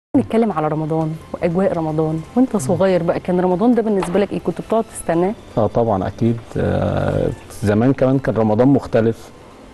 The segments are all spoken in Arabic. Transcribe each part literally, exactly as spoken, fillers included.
نتكلم على رمضان واجواء رمضان وانت صغير بقى. كان رمضان ده بالنسبه لك ايه؟ كنت بتقعد تستناه؟ اه طبعا اكيد. آه زمان كمان كان رمضان مختلف،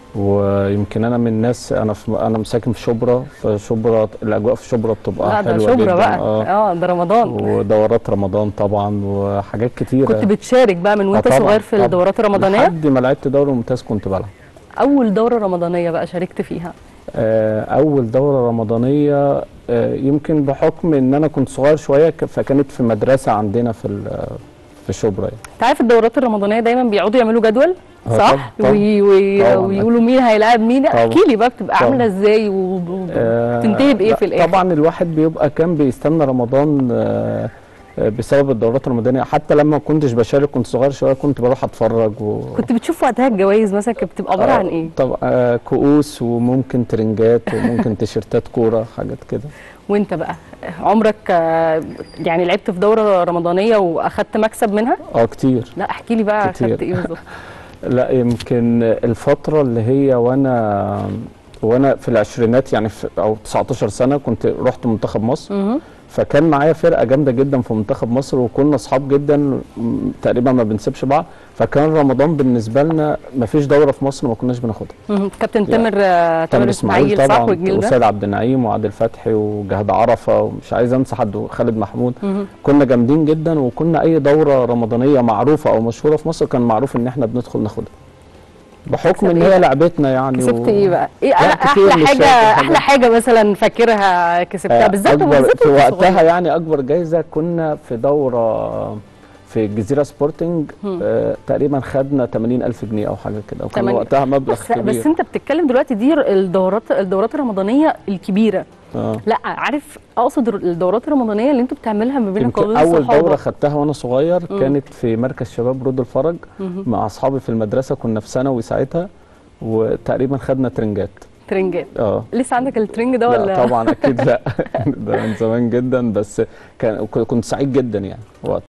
ويمكن انا من الناس، انا في انا مساكن في شبرا، فشبرا الاجواء في شبرا بتبقى حلوه جدا. لا ده شبرا بقى. اه اه ده رمضان. ودورات رمضان طبعا وحاجات كتيره. كنت بتشارك بقى من وانت آه صغير في طبعًا الدورات الرمضانيه؟ لحد ما لعبت دوري ممتاز كنت بلعب. اول دوره رمضانيه بقى شاركت فيها؟ آه اول دوره رمضانيه آه يمكن بحكم ان انا كنت صغير شويه، فكانت في مدرسه عندنا في في شبرا يعني. انت عارف الدورات الرمضانيه دايما بيقعدوا يعملوا جدول صح؟ طبعًا وي وي ويقولوا مين هيلاعب مين. احكي لي بقى بتبقى عامله ازاي وبتنتهي بايه في الاخر؟ طبعا الواحد بيبقى كان بيستنى رمضان آه بسبب الدورات الرمضانيه. حتى لما ما كنتش بشارك كنت صغير شويه كنت بروح اتفرج و... كنت بتشوف وقتها الجوائز مثلا كانت بتبقى عباره عن ايه؟ طبعا آه كؤوس وممكن ترنجات وممكن تيشيرتات كوره حاجات كده. وانت بقى عمرك يعني لعبت في دوره رمضانيه واخدت مكسب منها؟ اه كتير. لا احكي لي بقى اخدت ايه بالظبط. لا يمكن الفتره اللي هي وانا وانا في العشرينات يعني في او تسعتاشر سنه كنت رحت منتخب مصر. م فكان معايا فرقه جامده جدا في منتخب مصر وكنا اصحاب جدا تقريبا ما بنسيبش بعض. فكان رمضان بالنسبه لنا ما فيش دوره في مصر ما كناش بناخدها. كابتن تامر يعني تامر اسماعيل صح والجيل ده؟ وسيد عبد النعيم وعادل فتحي وجهاد عرفه ومش عايز انسى حد وخالد محمود. كنا جامدين جدا وكنا اي دوره رمضانيه معروفه او مشهوره في مصر كان معروف ان احنا بندخل ناخدها بحكم ان هي إيه لعبتنا يعني. كسبت و... ايه بقى؟ ايه احلى حاجه احلى حاجه مثلا فاكرها كسبتها بالذات وبالذات في وقتها؟ يعني اكبر جايزه كنا في دوره في الجزيره سبورتنج آه تقريبا خدنا تمانين ألف جنيه او حاجه كده وكان وقتها مبلغ بس كبير. بس انت بتتكلم دلوقتي دي الدورات الدورات الرمضانيه الكبيره. آه. لا عارف اقصد الدورات الرمضانيه اللي انتوا بتعملها ما بينك وبين الصحابه. اول دوره خدتها وانا صغير مم. كانت في مركز شباب رود الفرج مم. مع اصحابي في المدرسه. كنا في ثانوي ساعتها وتقريبا خدنا ترنجات. ترنجات؟ اه لسه عندك الترنج ده ولا؟ لا طبعا اكيد لا. ده من زمان جدا بس كان كنت سعيد جدا يعني وقت